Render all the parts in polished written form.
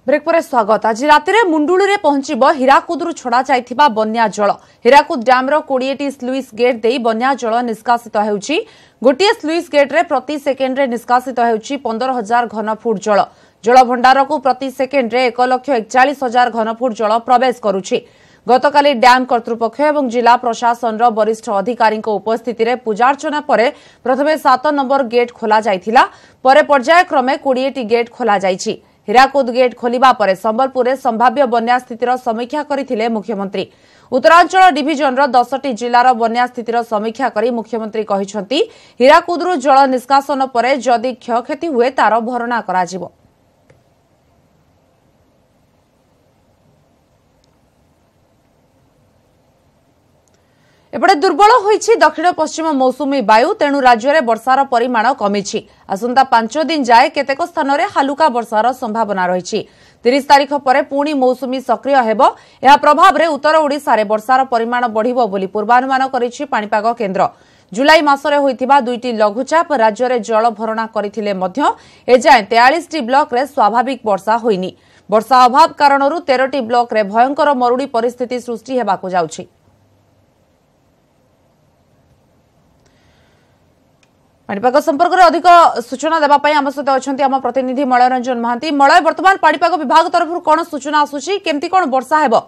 Break पर स्वागत। आज राति मुंडुलु रे पहुंचब हीराकुदरू छड़ा जाइथिबा बन्या जल। हीराकुद डैम रो 20टी स्लुइस गेट देई बन्या जल निष्कासित हेउछि। गोटिए स्लुइस गेट रे प्रति सेकेंड रे निष्कासित हेउछि 15,000 घनफुट जल। जल भंडार को प्रति सेकेंड रे 1,41,000 घनफुट जल प्रवेश करुछि। गतकाली डैम कर्तृपक्ष एवं जिला प्रशासन रो वरिष्ठ अधिकारी उपस्थिति रे पूजार्चना परे प्रथमे 7 नंबर गेट खोला जाइथिला, परे पर्यायक्रमे 20टी गेट खोला जाइछि। हीराकुद गेट खोलिबा परे संबलपुर में संभाव्य बन्या स्थितिर समीक्षा करथिले मुख्यमंत्री। उत्तरांचल डिविजन रो 10टी जिलार बन्या स्थितिर समीक्षा करी मुख्यमंत्री कहिसंती हीराकुदरू जल निष्कासन परे जदि क्षयक्षति हुए तार भरणा कराजिबो। एपटे दुर्बल होईछि दक्षिण पश्चिम मौसुमी वायु, तेणु राज्य में वर्षार परिमाण कमिछि। आसंता 5 दिन जाए केतेक स्थान में हालुका वर्षार संभावना रही। 30 तारीख पर पुणी मौसुमी सक्रिय हेबो। एहा प्रभाव रे उत्तर ओडिशा रे वर्षार परिमाण बढ़िबो बोली पूर्वानुमान करिछि पाणीपाग केन्द्र। जुलाई मासरे होइथिबा 2टी लघुचाप राज्य में जल भरणा करथिले मध्य एजाए 43टी ब्लॉक रे स्वाभाविक वर्षा होइनी। वर्षा अभाव कारणरू 13टी ब्लॉक रे भयंकर मरुड़ी परिस्थिति सृष्टि हेबाकु जाउछि। पाणीपाग संपर्क में अधिक सूचना देवाई आम सहित अच्छा आम प्रतिनिधि मलय रंजन महांती। मलय, वर्तमान पाणीपाग विभाग तरफ कौन सूचना आसूची, केमती कौन वर्षा हेबो?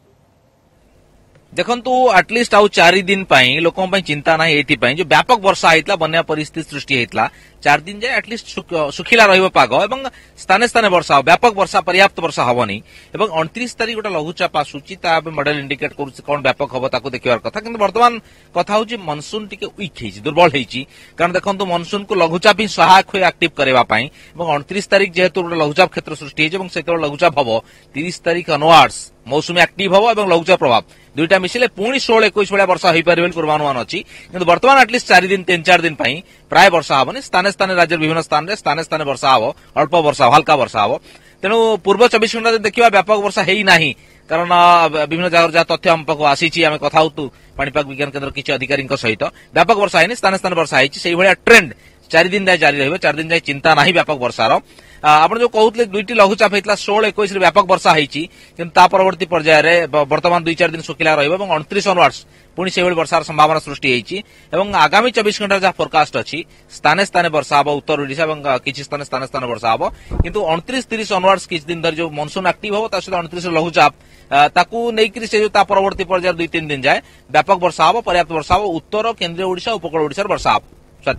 देखंतु एटलिस्ट आउ 4 दिन पई लोकों पई चिंता नाही एथि पई जो व्यापक वर्षा हेतला बन्या परिस्थिति सृष्टि हेतला 4 दिन जाए एटलिस्ट सुखिला रहिबो पाग एवं स्थाने स्थाने वर्षा व्यापक वर्षा पर्याप्त वर्षा हबनी एवं 29 तारिख गोटा लघुचाप आसुची ता मॉडल इंडिकेट करूची कोन व्यापक हबो ताको देखिवार कथा। किंतु वर्तमान कथा होची मानसून टिके वीक हेची, दुर्बल हेची। कारण देखंतु मानसून को लघुचाप ही सहायक होय एक्टिव करेवा पई एवं 29 तारिख जेहेतु गोटा लघुचाप क्षेत्र सृष्टि हेची एवं सेतो लघुचाप हबो 30 तारिख अनवार्ड्स मौसुमी एक्टिव हबो एवं लघुचाप प्रभाव दुईटा मिसिले पुणी 16-21 भलिया वर्षा होई पारे पूर्वानुमान अछि। किंतु वर्तमान एटलिस्ट 4 दिन 3-4 दिन पई प्राय वर्षा हबनी। स्थाने स्थाने राज्य विभिन्न स्थान रे स्थाने स्थाने वर्षा हबो, अल्प वर्षा हल्का वर्षा हबो। तेणु पूर्व 24 घंटा देखिबा व्यापक वर्षा हेई नाही। कारण विभिन्न जगह जहाँ तथ्य हम पाखु आसीची आमे कथा होतु पाणीपाग विज्ञान केन्द्र किछि अधिकारी सहित व्यापक वर्षा हेनी, स्थाने स्थाने वर्षा हेछि। सेही भलिया ट्रेंड 4 दिन जाए जारी रहिबो। 4 दिन जाए चिंता नाही व्यापक वर्षार। आपण जो कहउतले 2टी लघुचाप हेतला 16-21 रे व्यापक वर्षा हेछि, किंतु ता परवर्ती पर्याय रे वर्तमान 2-4 दिन सुखिला रहिबो एवं 29 अनवार्ड्स पुणी सेही वर्षार संभावना सृष्टि हेछि। एवं आगामी 24 घंटा जा फोरकास्ट अछि स्थाने स्थाने वर्षा हबो उत्तर ओडिशा एवं किछि स्थाने स्थाने वर्षा हबो। किंतु 29-30 अनवार्ड्स किछि दिन धरि जो मानसून एक्टिव हबो ता सहित 29 लघुचाप ताकू नेइकरी से जो ता परवर्ती पर्याय 2-3 दिन जाए व्यापक वर्षा हबो, पर्याप्त वर्षा हबो। उत्तर केंद्रीय ओडिशा उपकूल ओडिशार वर्षा हबो।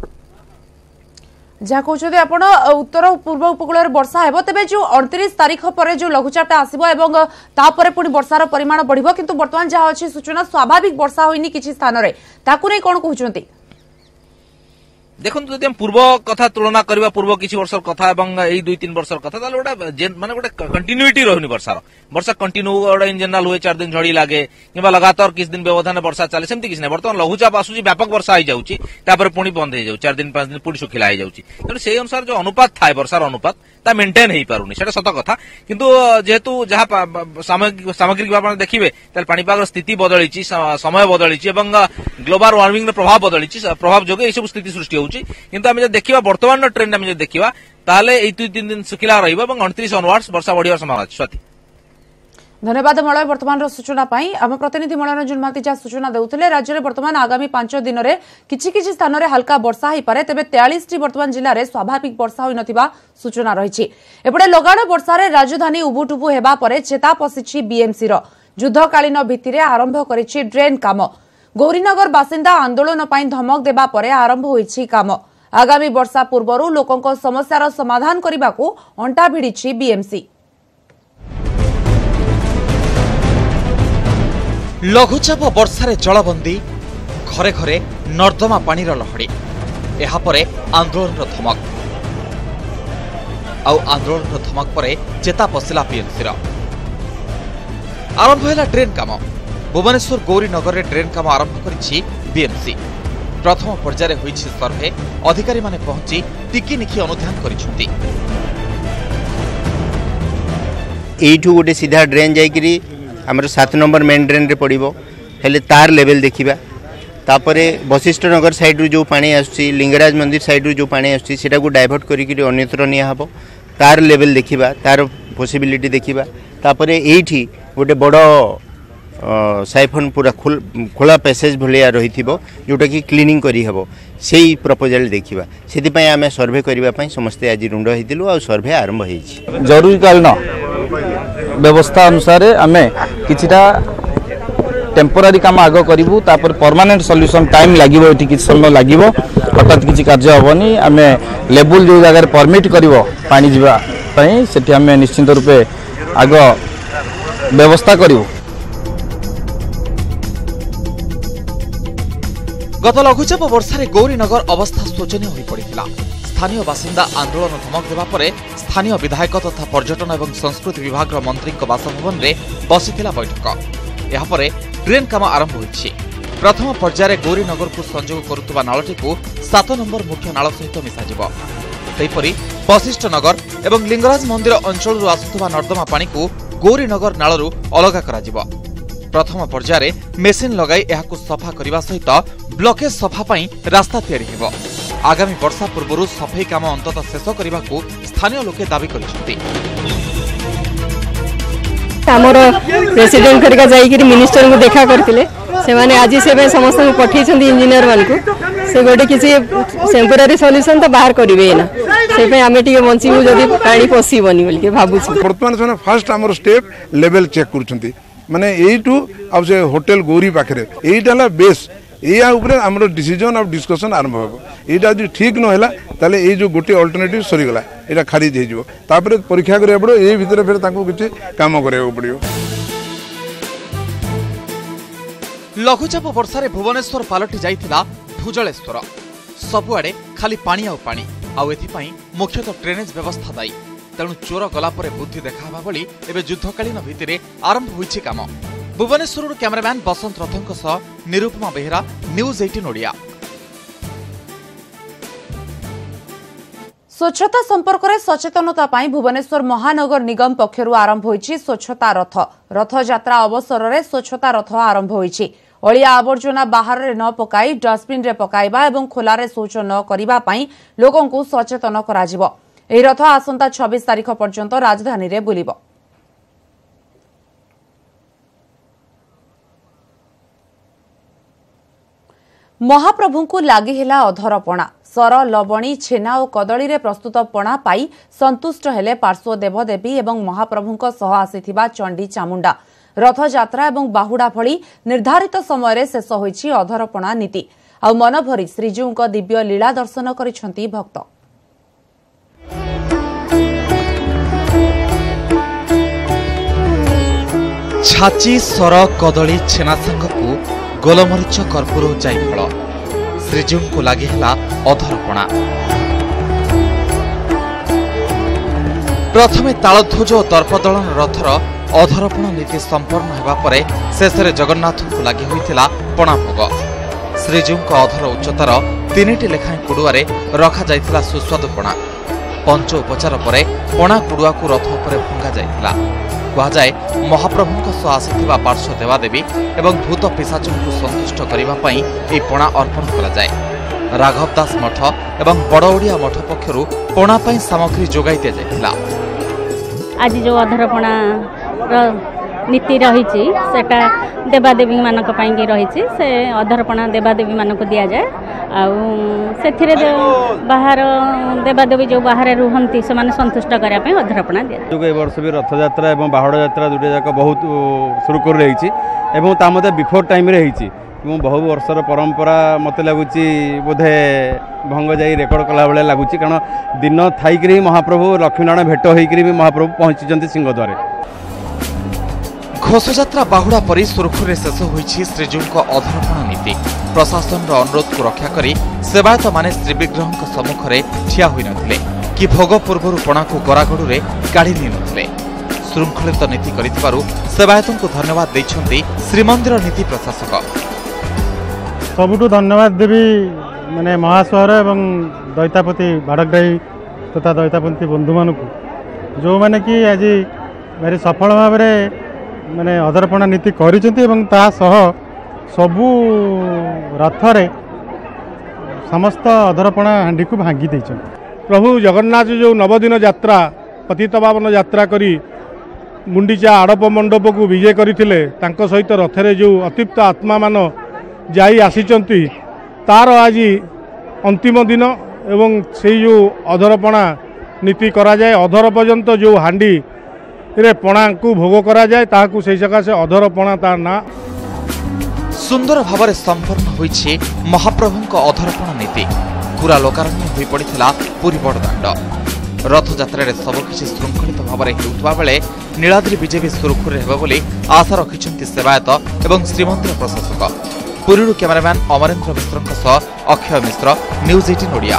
जहाँ कहते आपण उत्तर पूर्व उपकूल वर्षा हेबो, तेबे जो 29 तारीख पर जो लघुचापटा आसीबो एवं तापरे पुणी वर्षार परिमाण बढ़िबो। किंतु वर्तमान जहाँ अछि सूचना स्वाभाविक वर्षा होइनी किछि स्थान रे, ताकू नै कोन कहउचंती? देखंतु जदि हम पूर्व कथा तुलना करबा पूर्व किछि वर्षर कथा एवं एई 2-3 वर्षर कथा ताले ओटा माने गोटे कंटिन्यूटी रहउनी वर्षार। वर्षा कंटिन्यू ओडा इन जनरल हुए 4 दिन झड़ी लागे किबा लगातार किछ दिन व्यवधान वर्षा चले सेमति किछ नै। वर्तमान लघुचाप आसुची व्यापक वर्षा हो जाउची तापर पुणी बंद हो जाउ 4 दिन 5 दिन पुणी सुखिला हो जाउची। तेणु सेही अनुसार जो अनुपात थाए वर्षार अनुपात ता मेंटेन हेई पारुनी, सेटा सत कथा। किंतु जेहेतु जहा सामग्रिक भाव देखिबे ताले पाणीपाग स्थिति बदलिची, समय बदलिची एवं ग्लोबल वार्मिंग प्रभाव बदलिची, प्रभाव जोगे एई सब स्थिति सृष्टि होउची। किंतु आमे जे देखिबा वर्तमान ट्रेंड आमे जे देखिबा ताले एई 2-3 दिन सुखिला रहिबो एवं 29 अनवार्ड्स वर्षा बढ़िया संभावना अछि। स्वाति धन्यवाद मलय वर्तमान सूचना पाई। आम प्रतिनिधि मलय रंजन महांती जहाँ सूचना देउथिले राज्य में वर्तमान आगामी 5 दिन में किछि स्थान में हल्का वर्षा हो पारे, तेबे 43टी वर्तमान जिले में स्वाभाविक वर्षा होई नथिबा सूचना रही। एपटे लगाण वर्षा राजधानी उबुटुबु हेबा परे चेता पशिछि बीएमसी रो। युद्धकालीन भित्तिरे आरंभ करिछि ड्रेन काम। गौरीनगर बासिंदा आंदोलन पाई धमक देबा परे आरंभ होइछि काम। आगामी वर्षा पूर्वरु लोकंको समस्यार समाधान करिबाकू अंटा भिड़िछि बीएमसी। लघुचाप वर्षारे जलबंदी, घरे घरे नर्दमा पानी लहड़ी, यापर आंदोलन धमक आंदोलन धमक पर चेता पशिला बीएमसी आरंभ है ड्रेन काम। भुवनेश्वर गौरीनगर में ड्रेन काम आरंभ करिछि बीएमसी। प्रथम पर्याय होइछि सर्वे, अधिकारी माने पहुंची टिकिनिखि अनुध्यान करिसेंती। एठू गोटे सीधा ड्रेन जाइकरी हमर 7 नंबर मेन ड्रेन रे पड़िबो, हेले तार लेवल देखिबा। तापरे वशिष्ठ नगर साइड रू जो पानी आसुची, लिंगराज मंदिर साइड रू जो पानी आसुची सेटा को डाइवर्ट करिकरी अन्यत्र निया हबो। तार लेवल देखिबा, तार पॉसिबिलिटी देखिबा तापरे एठी गोटे बड़ साइफन पूरा खोला पैसेज भलिया रही जोटा कि क्लीनिंग करी हबो से प्रपोजल देखिबा सेति पय आमे सर्वे करिबा पय समस्त आज रुंड हेतिलु आ सर्वे आरंभ हेछि जरूरीकालीन व्यवस्था अनुसार आमे किछिटा टेम्पोरारी काम आग करूँ तापर परमानेंट सॉल्यूशन टाइम लगे ये किसी समय लगे हठात किसी कार्य हेनी आम लेवल जो जगह परमिट कर पानी जावाई से आम निश्चिंत रूपे आग व्यवस्था करूँ। गत लघुचाप वर्षा गौरीनगर अवस्था शोचनीय हो पड़ा। स्थानीय बासिंदा आंदोलन धमक देवा पर स्थानीय विधायक तथा पर्यटन एवं संस्कृति विभाग मंत्री बासभवन में बसिथिला बैठक। यापर ड्रेन काम आरंभ होइछि। प्रथम पर्यायर गौरीनगर को संयोग करुवा नालटी को 7 नंबर मुख्य नाल सहित मिसाजिब। सेहिपरि वशिष्ठ नगर एवं लिंगराज मंदिर अंचल आसुवा नर्दमा पानी को गौरीनगर नालू अलग कराजिब। प्रथम पर्यायर मेसीन लगाई यहां सफा करने सहित ब्लकेज सफा पई रास्ता तैयारी हेबो। आगामी वर्षा पूर्व सफाई काम अंततः शेष करने को स्थानीय लोके दाबी करिसेंति। आमर प्रेसिडेंट खरिका जाइकरी मिनिस्टर को देखा करथिले से माने आज से समस्त पठै छथि इंजीनियर मान को से गोटे किसी टेम्पोरारी सॉल्यूशन तो बाहर करिवे ना से पे आमे टिके बंचिबु जदी पानी पसिबनी बोल के भाबु छी। वर्तमान समय फर्स्ट आमर स्टेप लेवल चेक करूछंती माने एटू अब से होटल गौरी पाखरे एटाला बेस या ऊपर आमर डिसीजन और डिस्कशन आरंभ हो। एटा जो ठीक न होला ताले ए जो गोटे अल्टरनेटिव सरी गला एटा खारिज हे जिवो तापर परीक्षा करे पड़ो ए भीतर फिर ताको किछि काम करे पड़ियो। लघुचाप वर्षा रे भुवनेश्वर पालटी जाइथिला भुजलेश्वर। सबुआडे खाली पानी आ पानी आ एथि पई मुख्यतः ड्रेनेज व्यवस्था दायी। तेणु चोर गला परे बुद्धि देखावा भली एबे युद्धकालीन भितिरे आरंभ होइछि काम। भुवनेश्वर कैमरामैन बसंत रथंक सह निरुपमा बेहेरा, न्यूज 18 ओडिया। स्वच्छता संपर्क में सचेतनता पाई भुवनेश्वर महानगर निगम पक्षरु आरंभ होइछि स्वच्छता रथ। रथ यात्रा अवसर में स्वच्छता रथ आरंभ होइछि। अलिया आवर्जना बाहर रे न पकाई डस्टबिन रे पकाइबा एवं खोलारे शौच न करिबा पाई लोकन को सचेतन कराजिबो। एही रथ आसंता 26 तारिख पर्यंत राजधानी रे बुलिबो। महाप्रभु को लगी हेला अधरपणा। सर लवणी छेना और कदली रे प्रस्तुत पणा पाई संतुष्ट हेले पार्श्व देवदेवी एवं महाप्रभुंक सह आसीथिबा चंडी चामुंडा। रथ यात्रा एवं बाहुडा भली निर्धारित समय रे शेष होइछि अधरपणा नीति। आ मन भरी श्रीजीउंक दिव्य लीला दर्शन करिसंती भक्त। छाची सर कदली छेना संगकू गोलमरीच कर्पूर जाइफल श्रीजीव को लगी है अधरपणा। प्रथमे तालध्वज और दर्पदलन रथर अधरपण नीति संपन्न होगा पर शेष में जगन्नाथ को लगी होता पणा भोग। श्रीजीव अधर उच्चतार 3टी लेखाएं कुड़ुआ रखा जाइथिला सुस्वादु पणा। पंच उपचार पर पणा कुड़ुआ को रथ पर भंगा जाइथिला। कहुए महाप्रभु सह आसीथिबा पार्श्व देवादेवी एवं भूत पिशाचों को संतुष्ट करने यह पणा अर्पण करा। राघव दास मठ एवं बड़ओडिया मठ पक्षरु पणा पाई सामग्री जोगाई दि जाइथिला। आज जो अधरपणा नीति रही सेटा देवादेवी मानक पाई रही से अधरपणा देवादेवी मानक दि जाए। आथिरे बाहर देवादेवी जो बाहर रुहंती से माने संतुष्ट करने अधरपणा दि जाए। वर्ष भी रथ यात्रा और बाहुड़ यात्रा दुटे जाक बहुत सुरुखुर रही बिफोर टाइम रही बहु वर्षर परंपरा मत लगुच बोधे भंग जाई रेकर्ड कला बेले लगुच कारण दिन थी महाप्रभु लक्ष्मीनारायण भेट होकर भी महाप्रभु पहुंची सिंहद्वार। घोषयात्रा बाहुड़ा परी सुरुखुरे शेष होइछि श्रीजीव अधरपण नीति। प्रशासन अनुरोध को रक्षा करी सेवायत माने श्रीविग्रह सम्मुख में ठिया होई नथिले कि भोग पूर्व पणा को गरागड़ू काढ़ी नि नथिले। श्रृंखलित नीति करिथिबारु सेवायतों को धन्यवाद दैछन्ति श्रीमंदिर नीति प्रशासक। सबुठु धन्यवाद देवी माने महासहर एवं दैतापति बाड़ग्राही तथा दैतापति बंधु मानक जो माने कि आज भारी सफल भाव माने अधरपणा नीति करिसेंती सबू रथरे समस्त अधरपणा हांडी को भांगी देइछन। प्रभु जगन्नाथ जो नवदिन यात्रा पतितपावन यात्रा करी गुंडीचा आड़प मंडप को विजय करथिले तांको सहित रथरे जो अतिप्त आत्मा मान जाई आसीचंती तार आज अंतिम दिन एवं से जो अधरपणा नीति करा जाए अधर पर्यंत जो हांडी रे पणा को भोग करा जाए ताहाकू से सकाशे अधरपणा तार ना सुंदर भाव संपन्न होइछि महाप्रभुंक अधरपणा नीति पूरा लोकारण्य होई पड़िथिला पुरी बड़दाण्ड रथयात्रा सबकिछि श्रृंखलित भाव हेउथबा बेले नीलाद्री बीजेपी सुरखुर हेबो बोली आशा रखिछन्ति सेवायत एवं श्रीमंदिर प्रशासक पुरीरू कैमरामैन अमरेन्द्र मिश्रଙ୍କ सह अक्षय मिश्र न्यूज 18 ओडिया।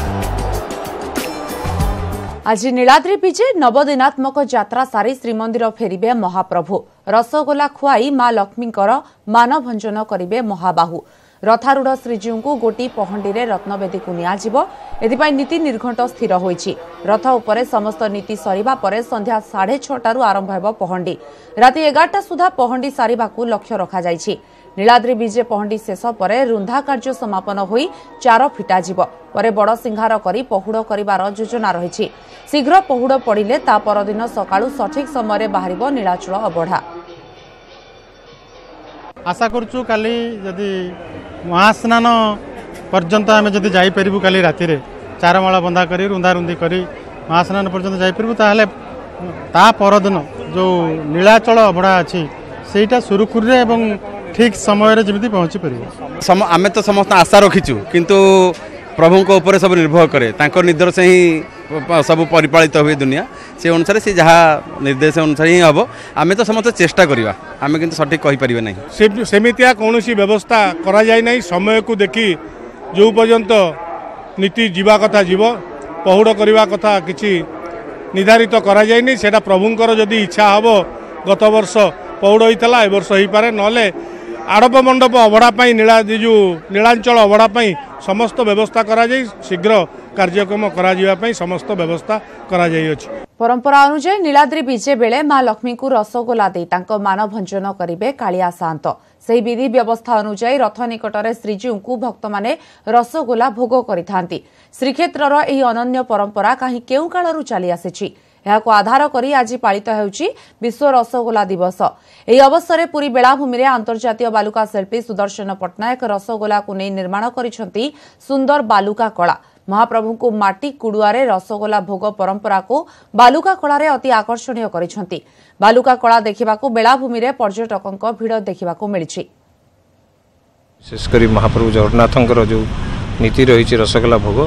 आज नीलाद्री बीजे नवदिनात्मक यात्रा सारी श्रीमंदिर फेरिबे महाप्रभु रसगोला खुआई मां लक्ष्मींकर मानभंजन करिबे महाबाहु रथारूढ़ श्रीजीव को गोटी पहंडी रे रत्नवेदी को नियाजिबो एथिपाई नीति निर्घंट स्थिर होईछि रथ उपरे समस्त नीति सरिबा परे संध्या 6:30 आरंभ हेबो पहंडी राति 11टा सुधा पहंडी सारिबाकू लक्ष्य रखा जाइछि नीलाद्री बीजे पहंडी शेष परे रुंधा कार्य समापन होई 4 फिटा जिवो परे बड़ सिंहार करी पहुड़ करिवार योजना रहिछि शीघ्र पहुड़ पड़िले ता परदिन सकाळू सठिक समय बाहरिबो नीलाचल अबढ़ा। आशा करूँ काली जदि महास्नान पर्यंत आम जदि जापरू काली राति चारमाला बंधा कर रुंधा रुंधी कर महास्नान पर्यंत जापरू ताहले ता परदिन जो नीलाचल अबढ़ा अच्छी सेटा सुरुखुर एवं ठीक समय जमी पहुँची पार आम तो समस्त आशा रखीचु किंतु प्रभु ऊपर सब निर्भर करे निर्देश से ही सब परिपालित हुए दुनिया से अनुसार से जहाँ निर्देश अनुसार ही हम आम तो समस्त चेष्टा करवा आम कि सठिक कहीपर ना सेमितिया कौन व्यवस्था करा जाए नहीं समय को देखी जो पर्यंत नीति जीवा कथा जीव पहुड़ करने कथा किसी निर्धारित करा जाए नहीं सेटा प्रभुंकर जदि इच्छा हम गत वर्ष पहुड़ होता ए वर्ष हो पारे ना आड़प मंडप अबढ़ा जो नीलांचल अबढ़ा समस्त व्यवस्था करा जाए शीघ्र कार्यक्रम करा समस्त व्यवस्था करा जाए। परंपरा अनुसार नीलाद्री बीजे बेले मां लक्ष्मी को रसगोला दे तांको मानभंजन करिबे कालिया सान्त सेही विधि व्यवस्था अनुसार रथ निकटरे श्रीजीव को भक्त माने रसगोला भोग करिथांती श्रीक्षेत्रर एही अनन्य परंपरा काहे केउ कालरू चली आसीछि एहाको आधार करी आज पालित हेउछि विश्व रसगोला दिवस एही अवसर में पुरी बेलाभूमि रे अंतर्जातीय बालुका शिल्पी सुदर्शन पट्टनायक रसगोला को नहीं निर्माण करिसंती सुंदर बालुका कला महाप्रभु को माटी कुड़ुआरे रसगोला भोग परंपरा को बालुका कला रे अति आकर्षणीय करिसंती बालुका कला देखिबाकू बेलाभूमि रे पर्यटकक भीड़ देखिबाकू मिलिछि विशेषकर महाप्रभु जगन्नाथंकर जो नीति रही रसगोला भोग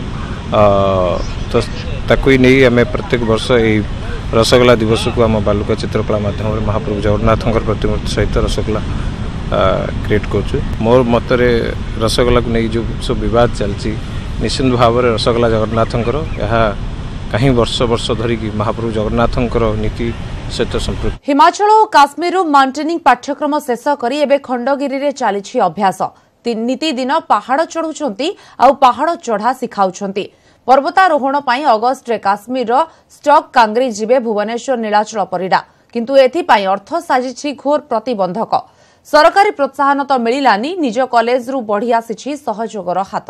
तो ताकू नहीं आम प्रत्येक वर्ष यही रसगोला दिवस को आम बालुका चित्रकला माध्यम महाप्रभु जगन्नाथंकर प्रतिमूर्ति सहित रसगोला क्रिएट कर मोर मतरे रसगोला को नहीं जो सब बद चलती निश्चित भाव में रसगोला जगन्नाथंकर यह कहीं वर्ष वर्ष धरिकी महाप्रभु जगन्नाथंकर नीति सहित संपृक्त। हिमाचल और काश्मीर माउंटेनिंग पाठ्यक्रम शेष करी एबे खंडगिरी रे चली अभ्यास नीति दिन पहाड़ चढ़ुछंती आ पहाड़ चढ़ा शिखाउछंती पर्वतारोहण पाई अगस्ट रे काश्मीर स्टॉक कांग्री जिबे भुवनेश्वर नीलाचल परिडा किंतु एथिपाई अर्थ साजिछि घोर प्रतिबंधक सरकारी प्रोत्साहन तो मिलिलानी निज कॉलेज रु बढ़ी आसिछि सहयोगर हाथ।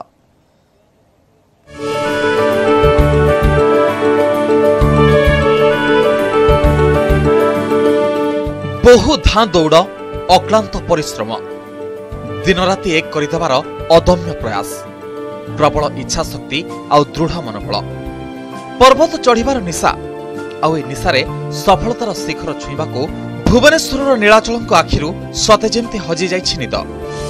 बहु धां दौड़ अक्लांत परिश्रम दिन राति एक करदेवार अदम्य प्रयास प्रबल इच्छा शक्ति आउ दृढ़ मनोबल पर्वत चढ़िबार निशा आउ ए निशारे सफलतार शिखर छुईबाकू भुवनेश्वर नीलाचलଙ୍କ आखिरु सते जेमती हजि जाइछि निद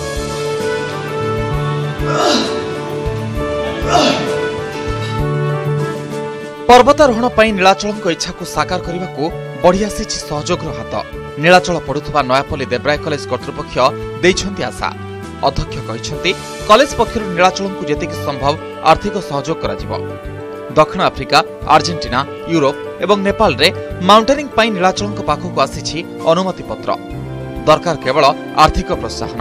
पर्वतारोहण पाई नीलाचलଙ୍କ इच्छाकू साकार करबाकू बढ़ी आसिछि सहयोगर हाथ नीलाचल पढ़ुवा नयापल्ली देब्राय कॉलेज कर्तृपक्ष देइछन्ति आशा अध्यक्ष कहिछन्ति कॉलेज पक्षरु नीलाचलଙ୍କୁ जेतिक संभव आर्थिक सहयोग कराजिबो दक्षिण आफ्रिका अर्जेंटीना यूरोप एवं नेपाल रे माउंटेनिंग पाई नीलाचलଙ୍କ पाखकू आसिछि अनुमति पत्र दरकार केवल आर्थिक प्रोत्साहन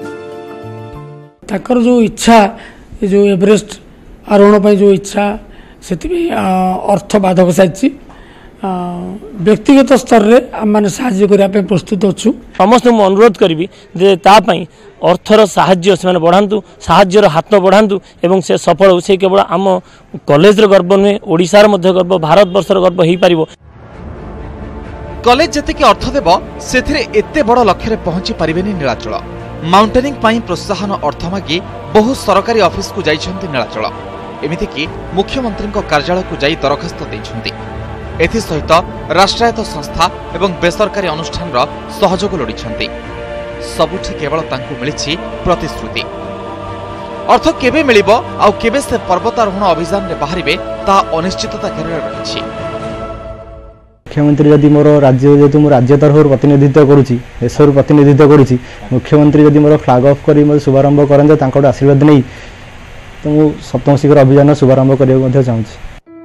ताकर जो इच्छा जो एवरेस्ट आरोहण पाई जो इच्छा सेति अर्थ बाधक साइछि व्यक्तिगत स्तर में आम मैंने साहाय्य करने प्रस्तुत अच्छु समस्त मु अनुरोध करी जे तापाई अर्थर साहाय्य से बढ़ातु साहाय्यर हाथ बढ़ातु एवं से सफल से केवल आम कॉलेज गर्व नुहे ओडिशार गर्व भारत वर्षर गर्व हो पार। कॉलेज जेतिकी अर्थ देव सेथिरे एते बड़ लक्ष्य पहुंची पारिबेनी नीलाचल। माउंटेनिंग पाई प्रोत्साहन अर्थ मागी बहु सरकारी ऑफिस को जाइछन्ति नीलाचल। एमिति कि मुख्यमंत्री कार्यालय को जाई दरखास्त दैछन्ति। एथि सहित राष्ट्रायत्त संस्था एवं बेसरकारी अनुष्ठान सहयोग लोड़िछन्ति। सबुठी केवल तांकु मिलिछि प्रतिश्रुति। अर्थ केबे मिलिबो आ केबे से पर्वतारोहण अभियान रे बाहरिबे ता अनिश्चितता घेरे रहिछि। मुख्यमंत्री जदि मोर राज्य जेतु मो राज्य तरफ प्रतिनिधित्व करुछि देशर प्रतिनिधित्व करुछि मुख्यमंत्री जदि मोर फ्लैग ऑफ करी मोर शुभारंभ करन्ते तांको आशीर्वाद नै तो मो सप्तम शिखर अभियान शुभारंभ करियो मध्ये चाहूछि।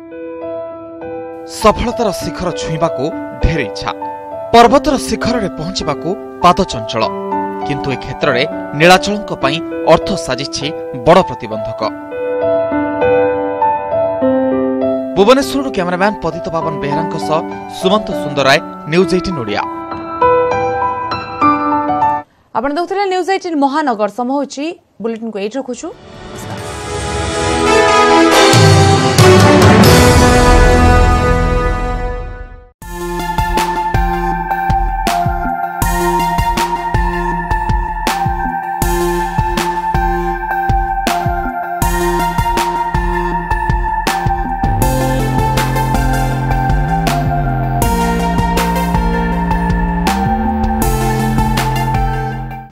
सफलतार शिखर छुईबाकू ढेर इच्छा पर्वतर शिखर रे पहुंचबाकू पाद चंचल किंतु ए क्षेत्र रे नीलाचलंक पई अर्थ साजिछि बड़ प्रतिबंधक। भुवनेश्वर कैमरामैन पतित पावन बेहरांक सह सुमंत सुंदराय न्यूज 18 ओडिया। आपण देखुथिले न्यूज 18 महानगर समय होछि बुलेटिन को एट रखुछु।